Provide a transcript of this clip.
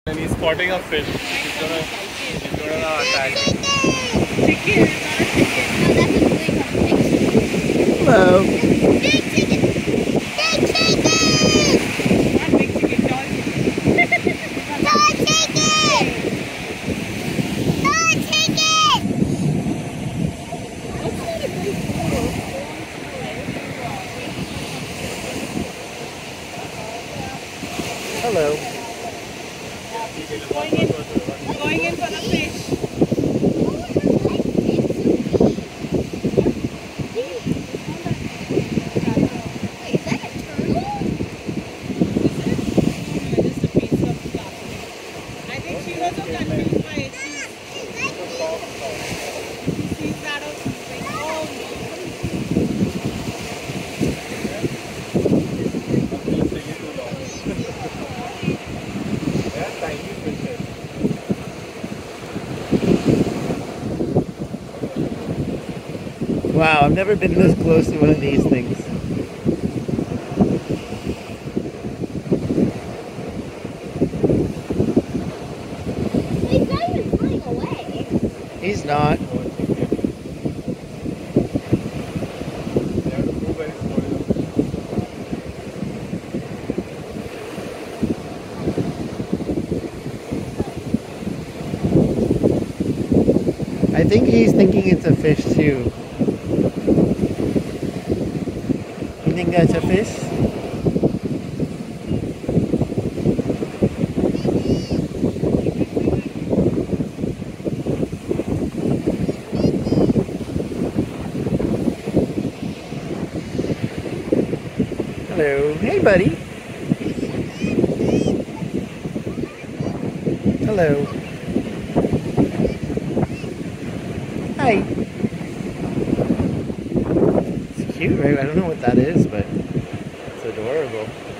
And he's spotting a fish. He's gonna attack. Chicken, not chicken. Hello. Big chicken. Big chicken. Not big chicken, tall chicken. Tall chicken. Tall chicken. That's not a great photo. Hello. Going in for the fish. Wait, is that a turtle? Just a piece of plastic. I think she was so confused by it. She sees that or something. Wow, I've never been this close to one of these things. He's not even flying away. He's not. I think he's thinking it's a fish too. You think that's a fish? Hello. Hey, buddy. Hello. Hi. It's cute, right? I don't know what that is, but it's adorable.